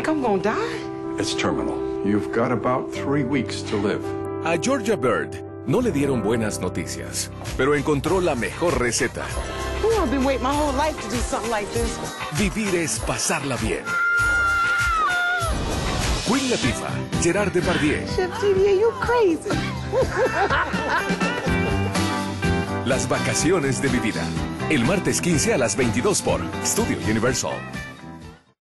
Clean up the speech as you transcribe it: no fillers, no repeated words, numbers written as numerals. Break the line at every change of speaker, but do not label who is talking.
I'm gonna die?
It's terminal. You've got about 3 weeks to live.
A Georgia Bird no le dieron buenas noticias, pero encontró la mejor receta.
Ooh, I've been waiting my whole life to do something like this.
Vivir es pasarla bien. Queen Latifah, Gerard Depardieu.
Chef Judy, you crazy.
Las vacaciones de mi vida. El martes 15 a las 22 por Studio Universal.